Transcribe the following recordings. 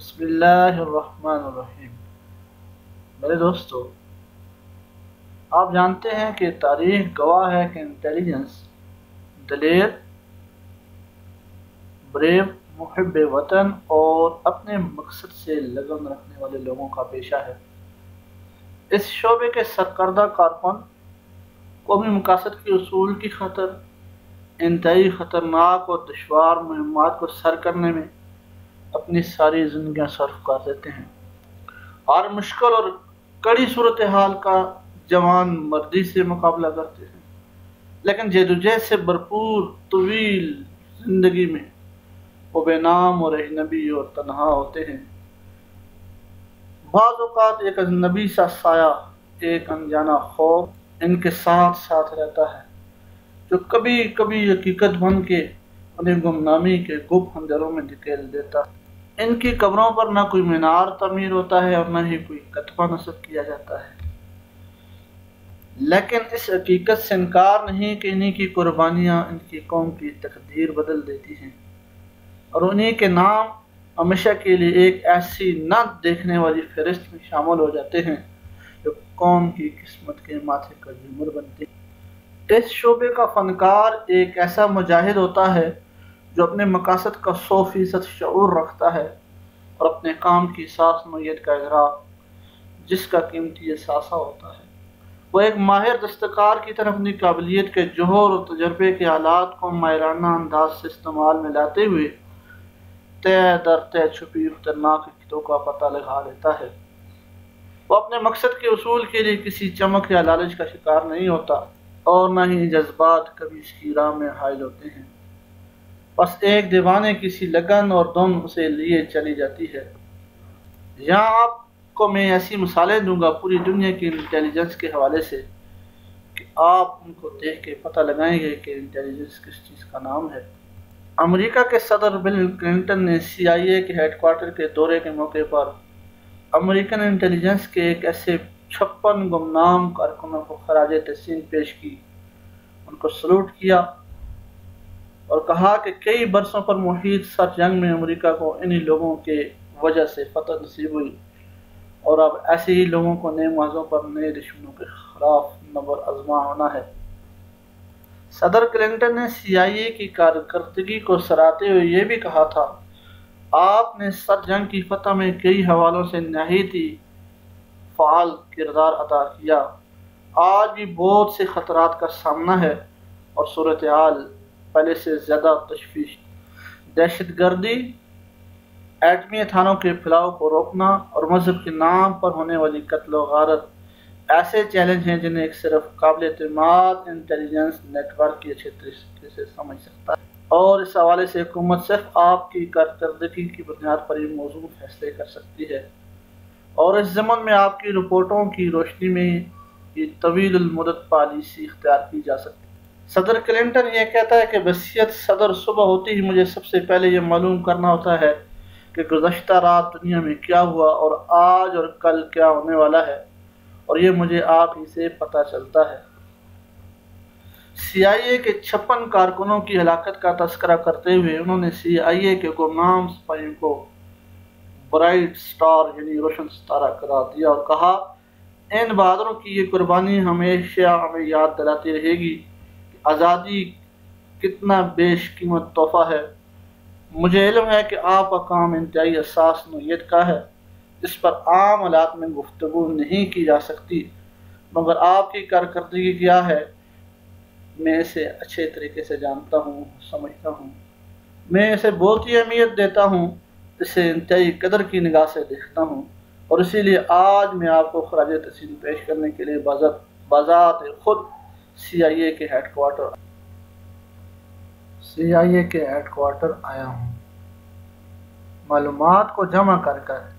بسم اللہ الرحمن الرحیم۔ میرے دوستو، آپ جانتے ہیں کہ تاریخ گواہ ہے کہ انٹیلیجنس دلیر، بریو، محب وطن اور اپنے مقصد سے لگن رکھنے والے لوگوں کا پیشہ ہے۔ اس شعبے کے سرکردہ کارکن قومی مقاصد کے حصول کی خاطر انتہائی خطرناک اور دشوار مہمات کو سر کرنے میں اپنی ساری زندگیاں صرف کر دیتے ہیں۔ ہر مشکل اور کڑی صورتحال کا جوان مردی سے مقابلہ کرتے ہیں، لیکن جدوجہد سے بھرپور طویل زندگی میں وہ بے نام اور اجنبی اور تنہا ہوتے ہیں۔ بعض اوقات ایک اجنبی سا سایہ، ایک انجانا خوف ان کے ساتھ ساتھ رہتا ہے، جو کبھی کبھی حقیقت بن کے انہیں گمنامی کے گپ اندھیروں میں دھکیل دیتا ہے۔ ان کی قبروں پر نہ کوئی مینار تعمیر ہوتا ہے اور نہ ہی کوئی کتبہ نصب کیا جاتا ہے، لیکن اس حقیقت سے انکار نہیں کہ انہی کی قربانیاں ان کی قوم کی تقدیر بدل دیتی ہیں، اور انہی کے نام ہمیشہ کے لیے ایک ایسی نہ دیکھنے والی فہرست میں شامل ہو جاتے ہیں جو قوم کی قسمت کے ماتھے کا جھومر بنتے ہیں۔ اس شعبے کا فنکار ایک ایسا مجاہد ہوتا ہے جو اپنے مقاصد کا 100% شعور رکھتا ہے اور اپنے کام کی ساس نوعیت کا ادراک، جس کا قیمتی اثاثہ ہوتا ہے۔ وہ ایک ماہر دستکار کی طرح اپنی قابلیت کے جوہر اور تجربے کے آلات کو ماہرانہ انداز سے استعمال میں لاتے ہوئے تہ در تہ چھپی خطرناک حقیقتوں کا پتہ لگا لیتا ہے۔ وہ اپنے مقصد کے حصول کے لیے کسی چمک یا لالچ کا شکار نہیں ہوتا، اور نہ ہی جذبات کبھی اس کی راہ میں حائل ہوتے ہیں۔ بس ایک دیوانے کسی لگن اور دم اسے لیے چلی جاتی ہے۔ یہاں آپ کو میں ایسی مثالیں دوں گا پوری دنیا کی انٹیلیجنس کے حوالے سے کہ آپ ان کو دیکھ کے پتہ لگائیں گے کہ انٹیلیجنس کس چیز کا نام ہے۔ امریکہ کے صدر بل کلنٹن نے CIA کے ہیڈ کوارٹر کے دورے کے موقع پر امریکن انٹیلیجنس کے ایک ایسے 56 گمنام کارکنوں کو خراج تحسین پیش کی، ان کو سلوٹ کیا اور کہا کہ کئی برسوں پر محیط سر جنگ میں امریکہ کو انہی لوگوں کے وجہ سے فتح نصیب ہوئی، اور اب ایسے ہی لوگوں کو نئے موضوع پر نئے دشمنوں کے خلاف نبر آزما ہونا ہے۔ صدر کلنٹن نے CIA کی کارکردگی کو سراہتے ہوئے یہ بھی کہا تھا، آپ نے سر جنگ کی فتح میں کئی حوالوں سے نہایت ہی فعال کردار ادا کیا۔ آج بھی بہت سے خطرات کا سامنا ہے اور صورتحال پہلے سے زیادہ تشویش۔ دہشت گردی، ایٹمی ہتھیاروں کے پھیلاؤ کو روکنا اور مذہب کے نام پر ہونے والی قتل و غارت ایسے چیلنج ہیں جنہیں ایک صرف قابل اعتماد انٹیلیجنس نیٹ ورک کی اچھے طریقے سے سمجھ سکتا ہے، اور اس حوالے سے حکومت صرف آپ کی کارکردگی کی بنیاد پر یہ موضوع فیصلے کر سکتی ہے، اور اس ضمن میں آپ کی رپورٹوں کی روشنی میں یہ طویل المدت پالیسی اختیار کی جا سکتی ہے۔ صدر کلنٹن یہ کہتا ہے کہ بحیثیت صدر صبح ہوتی ہی مجھے سب سے پہلے یہ معلوم کرنا ہوتا ہے کہ گزشتہ رات دنیا میں کیا ہوا اور آج اور کل کیا ہونے والا ہے، اور یہ مجھے آپ ہی سے پتہ چلتا ہے۔ CIA کے 56 کارکنوں کی ہلاکت کا تذکرہ کرتے ہوئے انہوں نے CIA کے گمنام سپاہیوں کو برائٹ سٹار یعنی روشن ستارہ قرار دیا اور کہا، ان بہادروں کی یہ قربانی ہمیشہ ہمیں یاد دلاتی رہے گی کہ آزادی کتنا بیش قیمت تحفہ ہے۔ مجھے علم ہے کہ آپ کا کام انتہائی حساس نوعیت کا ہے، جس پر عام حالات میں گفتگو نہیں کی جا سکتی، مگر آپ کی کارکردگی کیا ہے میں اسے اچھے طریقے سے جانتا ہوں، سمجھتا ہوں۔ میں اسے بہت ہی اہمیت دیتا ہوں، اسے انتہائی قدر کی نگاہ سے دیکھتا ہوں، اور اسی لیے آج میں آپ کو خراج تحسین پیش کرنے کے لیے بذات خود CIA کے ہیڈ کوارٹر آیا ہوں۔ معلومات کو جمع کر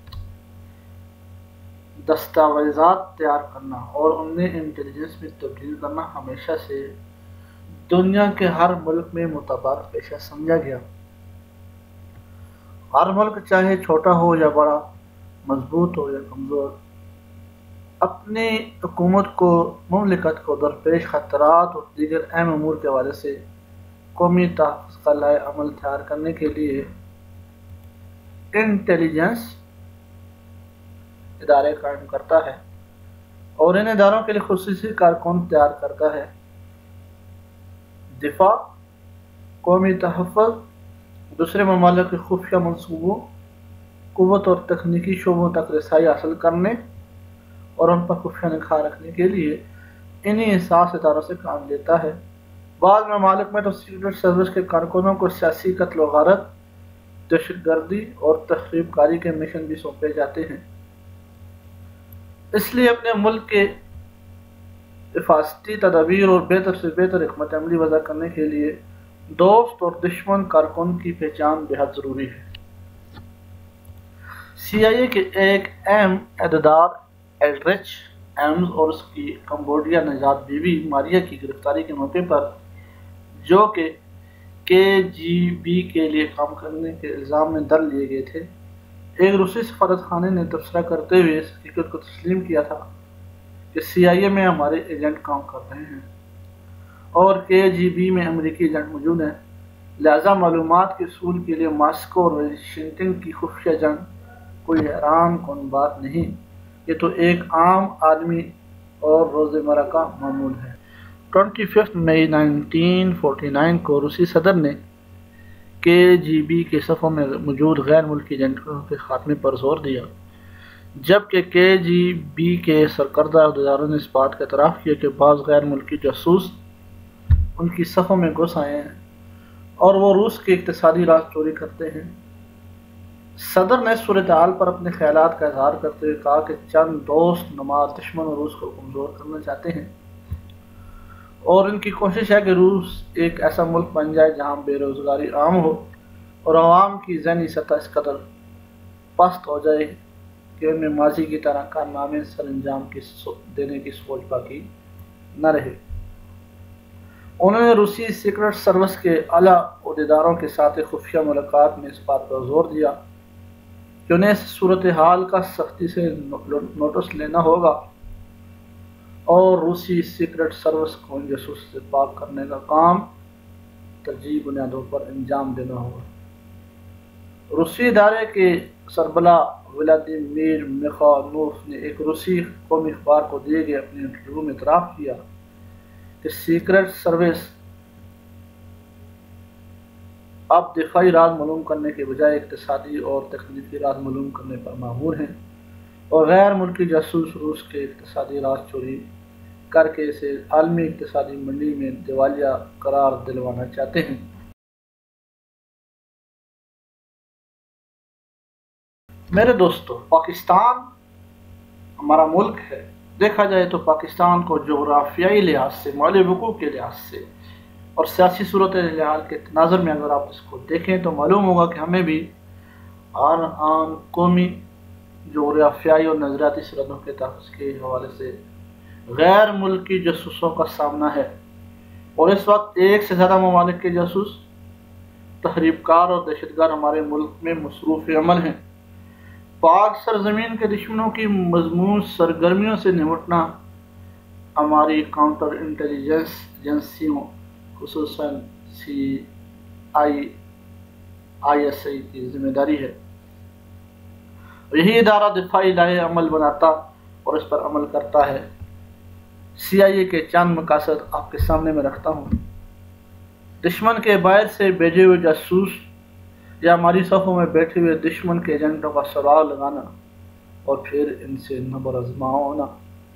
دستاویزات تیار کرنا اور انہیں انٹیلیجنس میں تبدیل کرنا ہمیشہ سے دنیا کے ہر ملک میں معتبر پیشہ سمجھا گیا۔ ہر ملک چاہے چھوٹا ہو یا بڑا، مضبوط ہو یا کمزور، اپنی حکومت کو، مملکت کو درپیش خطرات اور دیگر اہم امور کے حوالے سے قومی تحفظ کا لائحہ عمل تیار کرنے کے لیے انٹیلیجنس ادارے قائم کرتا ہے اور ان اداروں کے لیے خصوصی کارکن تیار کرتا ہے۔ دفاع، قومی تحفظ، دوسرے ممالک کے خفیہ منصوبوں، قوت اور تکنیکی شعبوں تک رسائی حاصل کرنے اور ان پر خفیہ نگاہ رکھنے کے لیے انہی حساس اداروں سے کام لیتا ہے۔ بعض ممالک میں تو سیکرٹ سروس کے کارکنوں کو سیاسی قتل و غارت، دہشت گردی اور تخریب کاری کے مشن بھی سونپے جاتے ہیں۔ اس لیے اپنے ملک کے حفاظتی تدابیر اور بہتر سے بہتر حکمت عملی وضع کرنے کے لیے دوست اور دشمن کارکن کی پہچان بہت ضروری ہے۔ سی آئی اے کے ایک اہم عہدیدار ایلڈرچ ایمز اور اس کی کمبوڈیا نژاد بیوی ماریا کی گرفتاری کے موقع پر، جو کہ KGB کے لیے کام کرنے کے الزام میں در لیے گئے تھے، ایک روسی سفارت خانے نے تبصرہ کرتے ہوئے اس حقیقت کو تسلیم کیا تھا کہ سی آئی اے میں ہمارے ایجنٹ کام کر رہے ہیں اور KGB میں امریکی ایجنٹ موجود ہیں، لہذا معلومات کے حصول کے لیے ماسکو اور واشنگٹن کی خفیہ جنگ کوئی حیران کن بات نہیں، یہ تو ایک عام عالمی اور روزمرہ کا معمول ہے۔ 25 مئی 1949 کو روسی صدر نے KGB کے صفوں میں موجود غیر ملکی ایجنٹوں کے خاتمے پر زور دیا، جبکہ KGB کے سرکردہ عہدیداروں نے اس بات کا اعتراف کیا کہ بعض غیر ملکی جاسوس ان کی صفوں میں گھس آئے ہیں اور وہ روس کے اقتصادی راز چوری کرتے ہیں۔ صدر نے صورتحال پر اپنے خیالات کا اظہار کرتے ہوئے کہا کہ چند دوست نماز دشمن روس کو کمزور کرنا چاہتے ہیں اور ان کی کوشش ہے کہ روس ایک ایسا ملک بن جائے جہاں بے روزگاری عام ہو اور عوام کی ذہنی سطح اس قدر پست ہو جائے کہ ان میں ماضی کی طرح کارنامے سر انجام دینے کی سوچ باقی نہ رہے۔ انہوں نے روسی سیکرٹ سروس کے اعلیٰ عہدیداروں کے ساتھ ایک خفیہ ملاقات میں اس بات پر زور دیا کہ انہیں اس صورتحال کا سختی سے نوٹس لینا ہوگا اور روسی سیکرٹ سروس کو ان جاسوس سے پاک کرنے کا کام ترجیحی بنیادوں پر انجام دینا ہوگا۔ روسی ادارے کے سربراہ ولادیمیر میخانوف نے ایک روسی قومی اخبار کو دیے گئے اپنے انٹرویو میں اعتراف کیا کہ سیکرٹ سروس اب دفاعی راز معلوم کرنے کے بجائے اقتصادی اور تکنیکی راز معلوم کرنے پر مامور ہیں اور غیر ملکی جاسوس روس کے اقتصادی راز چوری کر کے اسے عالمی اقتصادی منڈی میں دیوالیہ قرار دلوانا چاہتے ہیں۔ میرے دوستو، پاکستان ہمارا ملک ہے۔ دیکھا جائے تو پاکستان کو جغرافیائی لحاظ سے، مالی وقوع کے لحاظ سے اور سیاسی صورتحال کے تناظر میں اگر آپ اس کو دیکھیں تو معلوم ہوگا کہ ہمیں بھی ہر آن قومی، جغرافیائی اور نظریاتی سرحدوں کے تحفظ کے حوالے سے غیر ملکی جاسوسوں کا سامنا ہے، اور اس وقت ایک سے زیادہ ممالک کے جاسوس، تخریب کار اور دہشت گرد ہمارے ملک میں مصروف عمل ہیں۔ پاک سرزمین کے دشمنوں کی مضمون سرگرمیوں سے نمٹنا ہماری کاؤنٹر انٹیلیجنس ایجنسیوں خصوصاً ISI کی ذمہ داری ہے۔ یہی ادارہ دفاعی لائحہ عمل بناتا اور اس پر عمل کرتا ہے۔ CIA کے چند مقاصد آپ کے سامنے میں رکھتا ہوں۔ دشمن کے باعث سے بھیجے ہوئے جاسوس یا ہماری صفوں میں بیٹھے ہوئے دشمن کے ایجنٹوں کا سراغ لگانا اور پھر ان سے نبر آزما ہونا،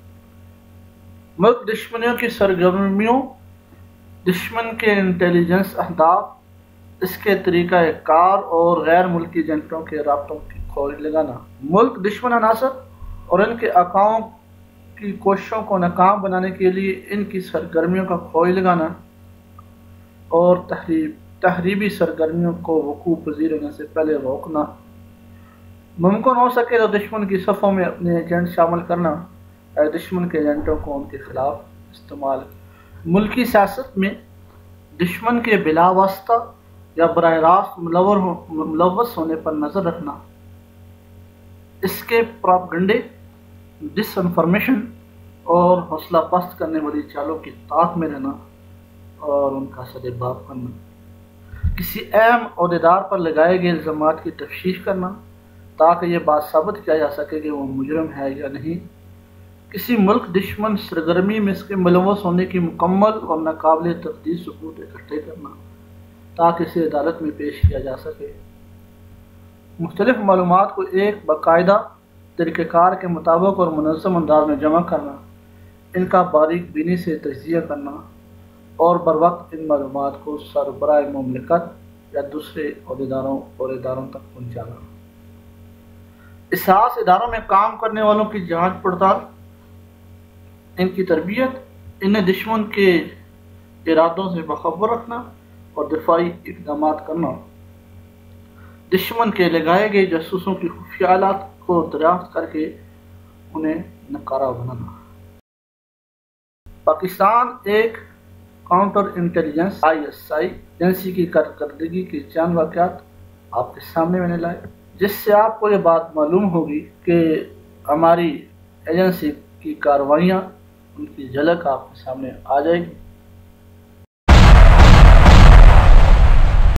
ملک دشمنیوں کی سرگرمیوں، دشمن کے انٹیلیجنس اہداف، اس کے طریقہ کار اور غیر ملکی ایجنٹوں کے رابطوں کی کھوج لگانا، ملک دشمن عناصر اور ان کے آقاؤں کی کوششوں کو ناکام بنانے کے لیے ان کی سرگرمیوں کا کھوج لگانا اور تخریبی سرگرمیوں کو وقوع پذیر ہونے سے پہلے روکنا، ممکن ہو سکے تو دشمن کی صفوں میں اپنے ایجنٹ شامل کرنا اور دشمن کے ایجنٹوں کو ان کے خلاف استعمال، ملکی سیاست میں دشمن کے بلا واسطہ یا براہ راست ملوث ہونے پر نظر رکھنا، اس کے پروپیگنڈے، ڈس انفارمیشن اور حوصلہ پست کرنے والی چالوں کی طاق میں رہنا اور ان کا سدباب کرنا، کسی اہم عہدیدار پر لگائے گئے الزامات کی تفتیش کرنا تاکہ یہ بات ثابت کیا جا سکے کہ وہ مجرم ہے یا نہیں۔ کسی ملک دشمن سرگرمی میں اس کے ملوث ہونے کی مکمل اور ناقابل تردید ثبوت اکٹھے کرنا تاکہ اسے عدالت میں پیش کیا جا سکے۔ مختلف معلومات کو ایک باقاعدہ طریقہ کار کے مطابق اور منظم انداز میں جمع کرنا، ان کا باریک بینی سے تجزیہ کرنا اور بروقت ان معلومات کو سربراہ مملکت یا دوسرے عہدیداروں اور اداروں تک پہنچانا۔ اساس اداروں میں کام کرنے والوں کی جانچ پڑتال، ان کی تربیت، انہیں دشمن کے ارادوں سے باخبر رکھنا اور دفاعی اقدامات کرنا، دشمن کے لگائے گئے جاسوسوں کی خفیہ آلات کو دریافت کر کے انہیں ناکارہ بنانا۔ پاکستان ایک کاؤنٹر انٹیلیجنس ISI ایجنسی کی کارکردگی کے چند واقعات آپ کے سامنے میں نے لائے، جس سے آپ کو یہ بات معلوم ہوگی کہ ہماری ایجنسی کی کارروائیاں، ان کی جھلک آپ کے سامنے آ جائے گی۔